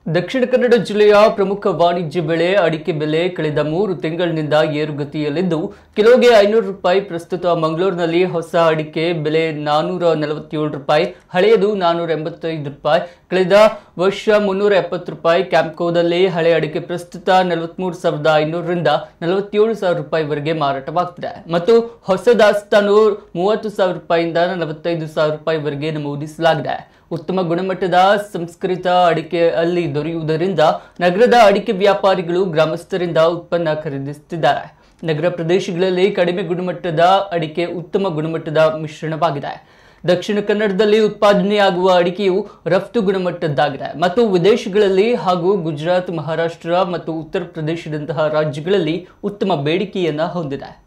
ದಕ್ಷಿಣ ಕನ್ನಡ ಜಿಲ್ಲೆಯ ಪ್ರಮುಖ ವಾಣಿಜ್ಯ ಬೆಳೆ ಅಡಿಕೆ ಬೆಲೆ ಕಳೆದ 3 ತಿಂಗಳಿನಿಂದ ಏರುಗತಿಯಲ್ಲಿದ್ದು ಕಿಲೋಗೆ 500 ರೂಪಾಯಿ. ಪ್ರಸ್ತುತ ಮಂಗಳೂರಿನಲ್ಲಿ ಹೊಸ ಅಡಿಕೆ ಬೆಲೆ 447 ರೂಪಾಯಿ, ಹಳೆಯದು 485 ರೂಪಾಯಿ. ಕಳೆದ ವರ್ಷ 370 ರೂಪಾಯಿ. ಕ್ಯಾಂಪ್ಕೋದಲ್ಲಿ ಹಳೆ ಅಡಿಕೆ ಪ್ರಸ್ತುತ 43,500 ರಿಂದ 47,000 ರೂಪಾಯಿವರೆಗೆ ಮಾರಾಟವಾಗುತ್ತಿದೆ ಮತ್ತು ಹೊಸ ದಾಸ್ತಾನು 30,000 ರೂಪಾಯಿಯಿಂದ 45,000 ರೂಪಾಯಿವರೆಗೆ ನಮೂದಿಸಲಾಗಿದೆ. ಉತ್ತಮ ಗುಣಮಟ್ಟದ ಸಂಸ್ಕರಿತ ಅಡಿಕೆ ಅಲ್ಲಿ ದೊರೆಯುವುದರಿಂದ ನಗರದ ಅಡಿಕೆ ವ್ಯಾಪಾರಿಗಳು ಗ್ರಾಮಸ್ಥರಿಂದ ಉತ್ಪನ್ನ ಖರೀದಿಸುತ್ತಿದ್ದಾರೆ. ನಗರ ಪ್ರದೇಶಗಳಲ್ಲಿ ಕಡಿಮೆ ಗುಣಮಟ್ಟದ ಅಡಿಕೆ ಉತ್ತಮ ಗುಣಮಟ್ಟದ ಮಿಶ್ರಣವಾಗಿದೆ. ದಕ್ಷಿಣ ಕನ್ನಡದಲ್ಲಿ ಉತ್ಪಾದನೆಯಾಗುವ ಅಡಿಕೆಯು ರಫ್ತು ಗುಣಮಟ್ಟದ್ದಾಗಿದೆ ಮತ್ತು ವಿದೇಶಗಳಲ್ಲಿ ಹಾಗೂ ಗುಜರಾತ್, ಮಹಾರಾಷ್ಟ್ರ ಮತ್ತು ಉತ್ತರ ಪ್ರದೇಶದಂತಹ ರಾಜ್ಯಗಳಲ್ಲಿ ಉತ್ತಮ ಬೇಡಿಕೆಯನ್ನು ಹೊಂದಿದೆ.